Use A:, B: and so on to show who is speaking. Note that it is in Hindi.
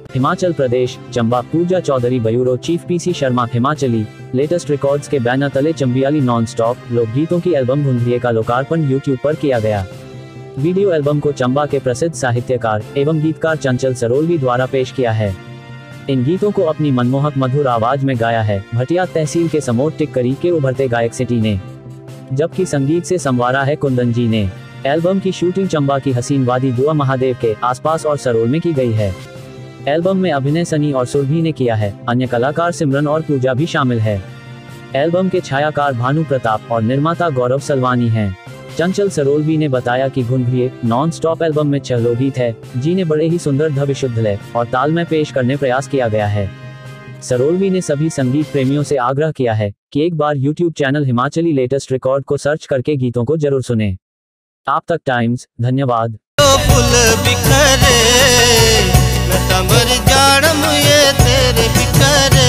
A: Himachal Pradesh, Chamba. Pooja Chaudhary bureau chief P C Sharma Himachali. Latest records के बैनर तले चंबियाली नॉन स्टॉप लोकगीतों की एल्बम घुंघरिये का लोकार्पण यूट्यूब पर किया गया। वीडियो एल्बम को चंबा के प्रसिद्ध साहित्यकार एवं गीतकार चंचल सरोलवी द्वारा पेश किया है। इन गीतों को अपनी मनमोहक मधुर आवाज में गाया है भटिया तहसील के समोट टिक्करी के उभरते गायक सिटी ने, जबकि संगीत से संवारा है कुंदन जी ने। एल्बम की शूटिंग चंबा की हसीन वादी दुआ महादेव के आसपास और सरोल में की गई है। एल्बम में अभिनय सनी और सुरभि ने किया है। अन्य कलाकार सिमरन और पूजा भी शामिल है। एल्बम के छायाकार भानु प्रताप और निर्माता गौरव सलवानी हैं। चंचल सरोलवी ने बताया कि घुंघरिये नॉन स्टॉप एल्बम में 6 लोकगीत है, जिन्हें बड़े ही सुंदर धविशुद्ध लय और ताल में पेश करने प्रयास किया गया है। सरोलवी ने सभी संगीत प्रेमियों से आग्रह किया है कि एक बार YouTube channel Himachali latest record को सर्च करके गीतों को जरूर सुने। आप तक टाइम्स, धन्यवाद।
B: फूल बिखरे, तेरे बिखरे।